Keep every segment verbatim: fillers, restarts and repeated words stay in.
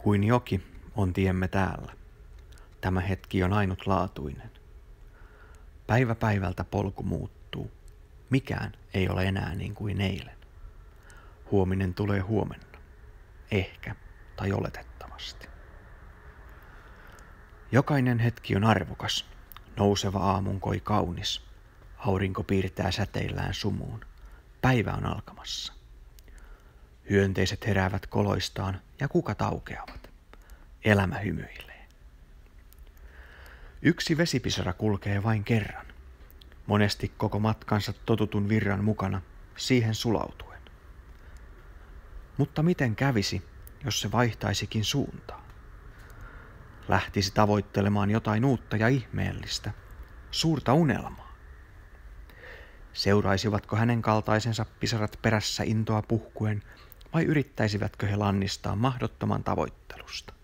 Kuin joki on tiemme täällä. Tämä hetki on ainutlaatuinen. Päivä päivältä polku muuttuu. Mikään ei ole enää niin kuin eilen. Huominen tulee huomenna. Ehkä tai oletettavasti. Jokainen hetki on arvokas. Nouseva aamunkoi kaunis. Aurinko piirtää säteillään sumuun. Päivä on alkamassa. Hyönteiset heräävät koloistaan ja kukat aukeavat. Elämä hymyilee. Yksi vesipisara kulkee vain kerran. Monesti koko matkansa totutun virran mukana, siihen sulautuen. Mutta miten kävisi, jos se vaihtaisikin suuntaa? Lähtisi tavoittelemaan jotain uutta ja ihmeellistä, suurta unelmaa. Seuraisivatko hänen kaltaisensa pisarat perässä intoa puhkuen, vai yrittäisivätkö he lannistaa mahdottoman tavoittelusta?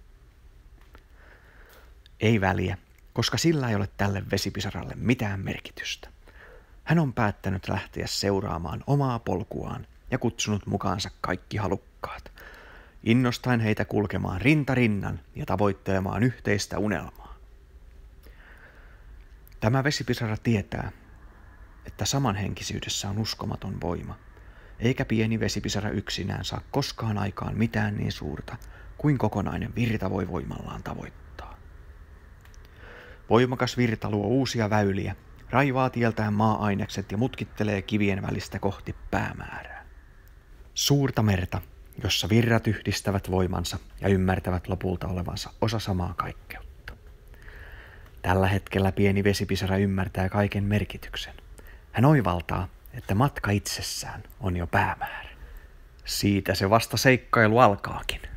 Ei väliä, koska sillä ei ole tälle vesipisaralle mitään merkitystä. Hän on päättänyt lähteä seuraamaan omaa polkuaan ja kutsunut mukaansa kaikki halukkaat, innostaen heitä kulkemaan rinta rinnan ja tavoittelemaan yhteistä unelmaa. Tämä vesipisara tietää, että samanhenkisyydessä on uskomaton voima, eikä pieni vesipisara yksinään saa koskaan aikaan mitään niin suurta kuin kokonainen virta voi voimallaan tavoittaa. Voimakas virta luo uusia väyliä, raivaa tieltään maa-ainekset ja mutkittelee kivien välistä kohti päämäärää. Suurta merta, jossa virrat yhdistävät voimansa ja ymmärtävät lopulta olevansa osa samaa kaikkeutta. Tällä hetkellä pieni vesipisara ymmärtää kaiken merkityksen. Hän oivaltaa, että matka itsessään on jo päämäärä. Siitä se vasta seikkailu alkaakin.